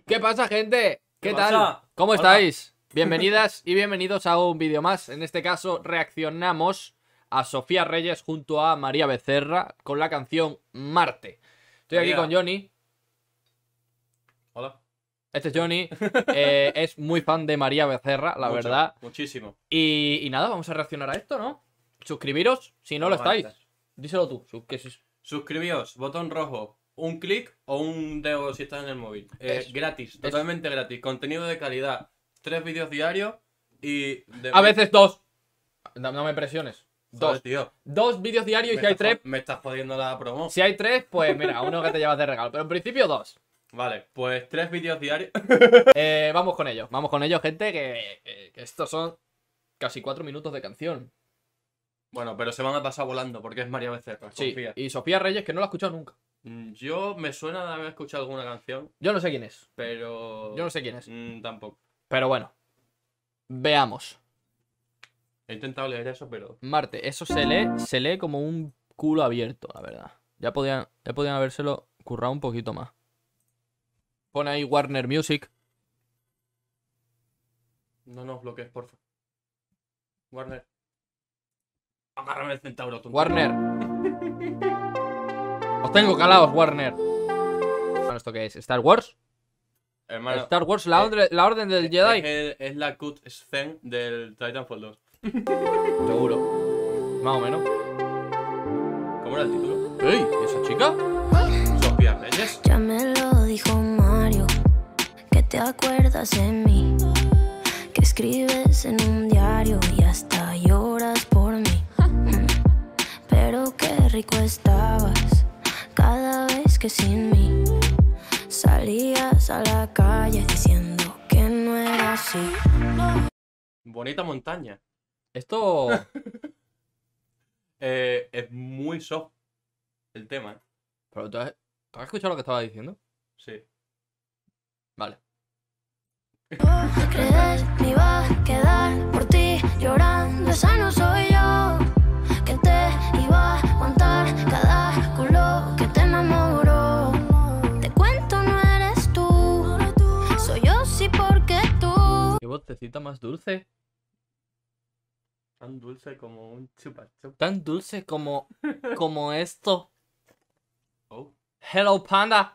¿Qué pasa, gente? ¿Qué tal? pasa? ¿Cómo Hola. estáis? Bienvenidas y bienvenidos a un vídeo más. En este caso reaccionamos a Sofía Reyes junto a María Becerra con la canción Marte. Estoy aquí María. con Johnny. Hola. Este es Johnny. Es muy fan de María Becerra, la Mucho, verdad. Muchísimo. Y nada, vamos a reaccionar a esto, ¿no? Suscribiros si no lo estáis. Díselo tú. Suscribíos, botón rojo, un clic o un dedo si estás en el móvil. Gratis, totalmente gratis. Contenido de calidad. 3 vídeos diarios y... A veces 2. No me presiones. Joder, 2. tío. 2 vídeos diarios y si hay 3... Me estás jodiendo la promo. Si hay 3, pues mira, uno que te llevas de regalo. Pero en principio 2. Vale, pues 3 vídeos diarios. Vamos con ellos. Vamos con ellos, gente, que estos son casi 4 minutos de canción. Bueno, pero se van a pasar volando porque es María Becerra. Sí, Confía. y Sofía Reyes, que no la he escuchado nunca. Yo me suena de haber escuchado alguna canción, Yo no sé quién es. pero... Yo no sé quién es. Tampoco. Pero bueno. Veamos. He intentado leer eso, pero... Marte, eso se lee como un culo abierto, la verdad. Ya podían habérselo currado un poquito más. Pone ahí Warner Music. No nos bloquees, porfa. Warner. Agárrame el centauro, tonto. Warner. Os tengo calados, Warner. Bueno, ¿esto qué es? ¿Star Wars? Hermano, Star Wars, la orden del Jedi. es la cut scene del Titanfall 2. Seguro. Más o menos. ¿Cómo era el título? ¡Ey! ¿Y esa chica? Sofía Reyes. Ya me lo dijo Mario, que te acuerdas de mí, que escribes en un diario y hasta lloras por mí. Pero qué rico estabas cada vez que sin mí salías a la calle diciendo que no era así. Bonita montaña. Esto... Es muy soft el tema, ¿eh? ¿Pero tú has escuchado lo que estaba diciendo? Sí. Vale. Crees me iba a quedar por ti llorando, esa no soy yo, que te iba a aguantar cada culo que te enamoró. Te cuento, no eres tú, soy yo sí porque tú. Qué vocecita más dulce. Tan dulce como un chupa chup. Tan dulce como esto. Oh. Hello, panda.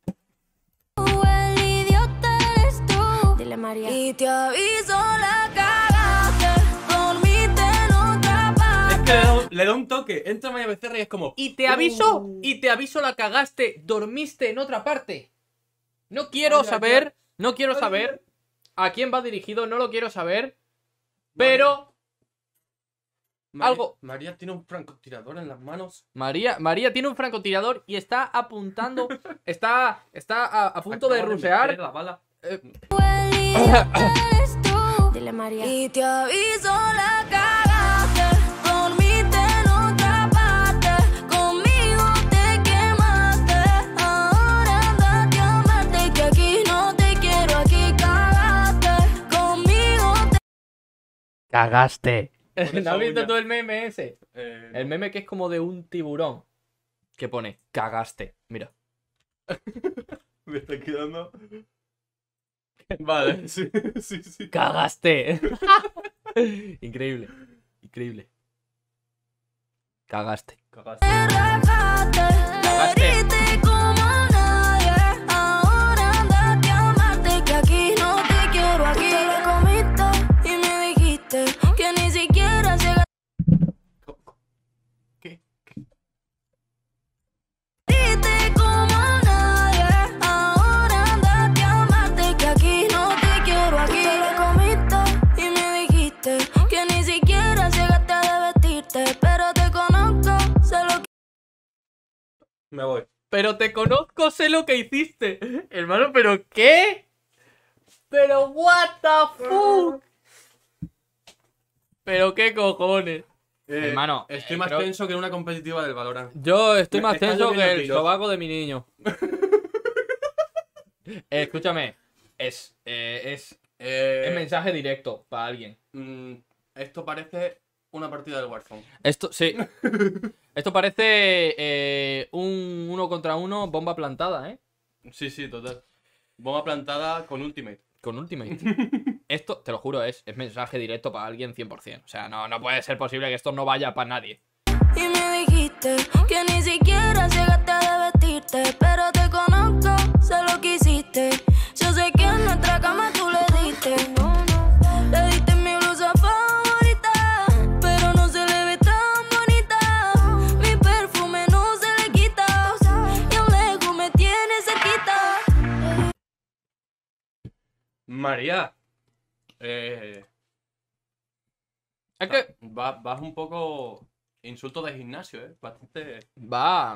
El idiota eres tú. Dile María. Y te aviso, la cagaste, dormiste en otra parte. Es que le da un toque. Entra María Becerra y es como... Y te aviso, la cagaste, dormiste en otra parte. No quiero Ay, ay, saber, ay. no quiero Ay, saber a quién va dirigido, no lo quiero saber. Pero algo... María tiene un francotirador en las manos. María tiene un francotirador y está apuntando, está a punto de Acaba rusear. meter la bala. El idiota eres tú. Dile María. Y te aviso, la cagaste, dormiste en otra parte, conmigo te quemaste, ahora andate a amarte, que aquí no te quiero, aquí cagaste, conmigo te... Cagaste. Con ¿No esa has visto uña. tú el meme ese? El No. meme que es como de un tiburón que pone cagaste. Mira. Me está quedando... Vale, sí, sí. Cagaste. Increíble. Increíble. Cagaste. Cagaste. Cagaste. Te heriste como nadie, ahora andate a amarte, que aquí no te quiero, aquí te lo comiste y me dijiste que ni siquiera se ¿Qué? heriste como nadie, ahora andate a amarte, que aquí no te quiero, aquí te lo comiste y me dijiste que ni siquiera llegaste a vestirte, pero te conozco, sé lo que... Me voy. Pero te conozco, sé lo que hiciste. Hermano, ¿pero qué? Pero what the fuck. Pero qué cojones. Hermano, Estoy más creo- tenso que en una competitiva del Valorant. Yo estoy Me más están tenso que lloviendo el tiros. sobaco de mi niño. Escúchame. Es mensaje directo para alguien. Esto parece una partida del Warzone. Esto, sí. Esto parece un 1 contra 1 bomba plantada, ¿eh? Sí, sí, total. Bomba plantada con Ultimate. Con Ultimate. Esto, te lo juro, es mensaje directo para alguien 100%. O sea, no puede ser posible que esto no vaya para nadie. Y me dijiste que ni siquiera llegaste a vestirte, pero te conozco, sé lo que hiciste. Yo sé que en nuestra cama tú le diste. Le diste mi blusa favorita, pero no se le ve tan bonita. Mi perfume no se le quita, y a lejos me tiene cerquita. María. Es que Vas un poco... Insulto de gimnasio, bastante... va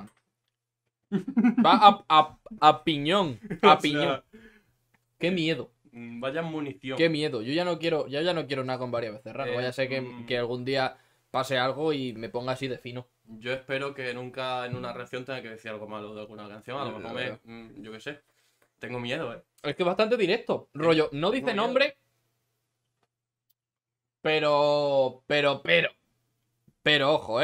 a piñón. A O piñón. sea, Qué miedo. vaya munición. Qué miedo. Yo ya no quiero nada con María Becerra. No vaya a ser que algún día pase algo y me ponga así de fino. Yo espero que nunca en una reacción tenga que decir algo malo de alguna canción. A lo mejor yo qué sé. Tengo miedo, Es que es bastante directo. Rollo, no dice miedo. nombre. Pero, ojo,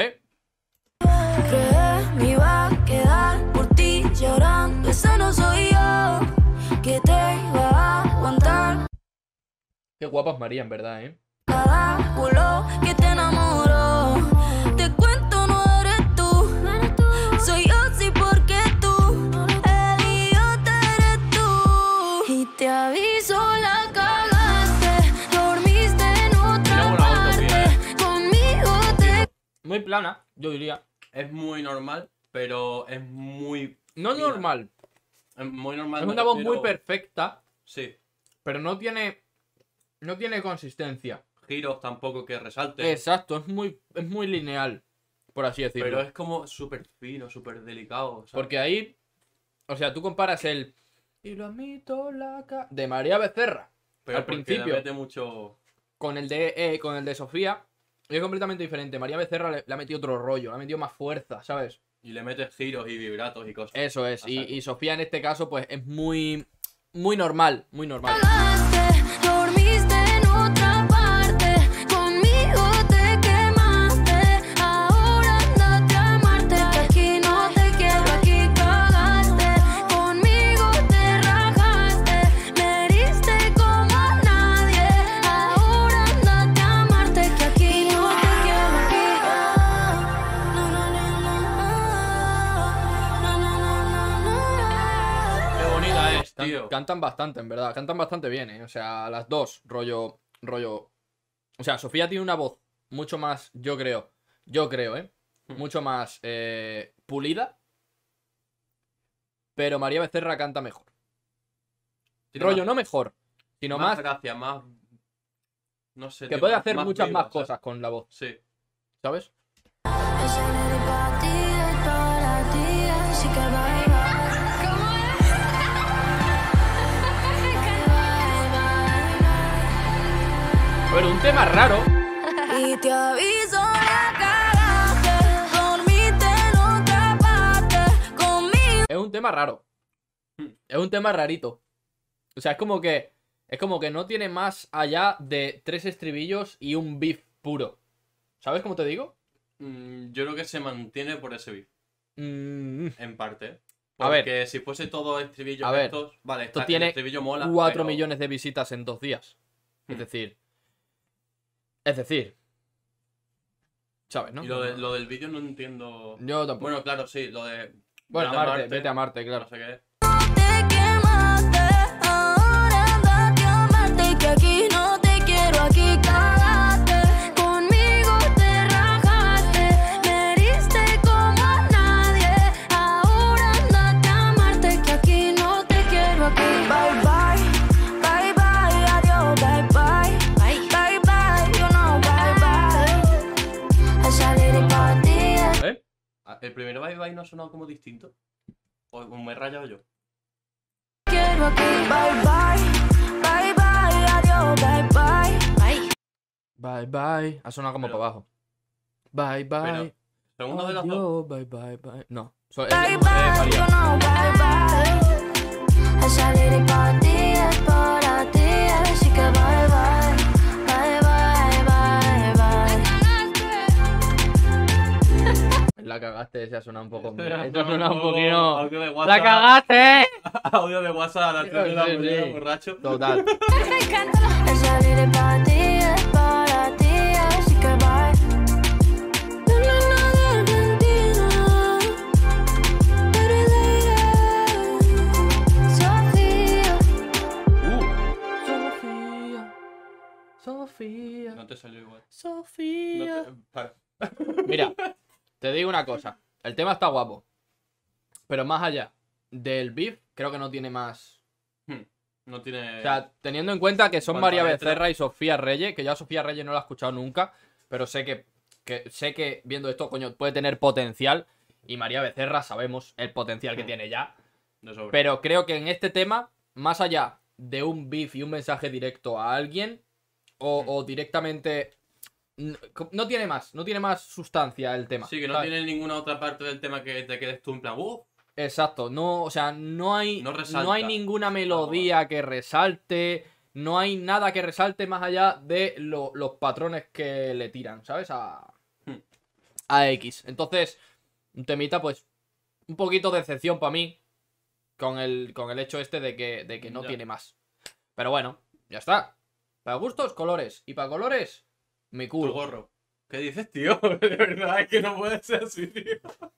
Creé me iba a quedar por ti llorando. Ese no soy yo, que te iba a aguantar. Qué guapa es María, en verdad, Cada culo que te enamoró. Te cuento, no eres tú. Soy yo, sí, porque tú. El idiota eres tú. Y te aviso, la cagaste. Dormiste en otra parte. Conmigo te... Muy plana, yo diría. Es muy normal, pero es muy... No fina. normal. Es muy normal. Es me una voz refiero- muy perfecta, Sí. pero no tiene consistencia. Giros tampoco que resalte. Exacto, es muy lineal, por así decirlo. Pero es como súper fino, súper delicado. ¿sabes? Porque ahí, o sea, tú comparas el y lo admito de María Becerra Pero al porque le principio mete mucho... con el de Sofía y es completamente diferente. María Becerra le ha metido otro rollo, le ha metido más fuerza, ¿sabes? Y le mete giros y vibratos y cosas. Eso es. A saco. Y Sofía en este caso, pues es muy normal, muy normal. Cagaste, dormiste en otra parte. Conmigo te quemaste. Ahora andate a amarte. Que aquí no te quiero, aquí cagaste. Conmigo te rajaste. Me heriste como a nadie. Ahora andate a amarte. Que aquí no te quiero, aquí. No, no, no, no. No, no, no, no. Qué bonita es, tío. Cantan bastante, en verdad. Cantan bastante bien, ¿eh? O sea, las dos, rollo. O sea, Sofía tiene una voz mucho más, yo creo, ¿eh? Mucho más pulida. Pero María Becerra canta mejor. Tiene Rollo, más- no mejor, sino más más gracia, más... No sé, que tío, puede hacer muchas viva, más cosas con la voz, Sí. ¿sabes? Ese nene pa' ti, es para ti, así que bye, bye. ¿Cómo A ver, un tema raro. Y te aviso, la cagaste. Dormiste en otra parte. Conmigo. Es un tema raro. Es un tema rarito. O sea, es como que no tiene más allá de 3 estribillos y un beef puro. ¿Sabes cómo te digo? Yo creo que se mantiene por ese beat, Mm, en parte. A ver. Porque si fuese todo estribillos A ver, estos... Vale, esto el tiene estribillo mola, 4 pero- millones de visitas en 2 días. Es decir. ¿Sabes, no? Y lo del vídeo no entiendo... Yo tampoco. Bueno, claro, sí, lo de... Bueno, vete a Marte, No claro. sé qué. Te quemaste. Ahora andate a amarte. Que aquí no te quiero, aquí cagaste. Conmigo te rajaste. Me heriste como a nadie. Ahora andate a amarte. Que aquí no te quiero, aquí. Bye, bye. Bye, bye. Adiós. Bye, bye. Bye, bye. You know, bye, bye. Esa lady pa' ti es ¿Eh? ¿El primer Bye Bye no ha sonado como distinto? ¿O me he rayado yo? quiero aquí. Bye, bye. Bye, bye. Adiós. Bye, bye. Bye, bye. Ha sonado como Pero- para abajo. Bye, bye. Pero, ¿segundo de las dos? Adiós, bye, bye, bye. No. Bye, bye. You María. know, bye, bye. Esa lady pa' ti es para ti. Así que bye, bye. Bye, bye, bye, bye. La cagaste, se ha sonado un poco. Espera, Esto ha sonado un poco- poquito. algo de ¡La WhatsApp. cagaste! audio de WhatsApp a las 3 de la Sí, mañana, sí. borracho. Total. El salir es para ti, así que bye. Yo no es nada de Argentina, pero es de Sofía. Sofía. Sofía. No te salió igual. Sofía. Para. Mira, te digo una cosa. El tema está guapo. Pero más allá del beef, creo que no tiene más. No tiene... O sea, teniendo en cuenta que son Cuanto a María letra. Becerra y Sofía Reyes, que yo a Sofía Reyes no la he escuchado nunca, pero sé que viendo esto, coño, puede tener potencial. Y María Becerra sabemos el potencial que tiene ya. de sobra. Pero creo que en este tema, más allá de un beef y un mensaje directo a alguien, o directamente. No tiene más sustancia el tema. Sí, que no ¿sabes? tiene ninguna otra parte del tema que te quedes tú en plan, Exacto, no, o sea, no hay, No resalta. no hay ninguna melodía que resalte, no hay nada que resalte más allá de los patrones que le tiran, ¿sabes? A X. Entonces, un temita, pues, un poquito de decepción para mí con el hecho este de que no Ya. tiene más. Pero bueno, ya está. Para gustos, colores. Y para colores, mi tu culo. gorro. ¿Qué dices, tío? De verdad, es que no puede ser así, tío.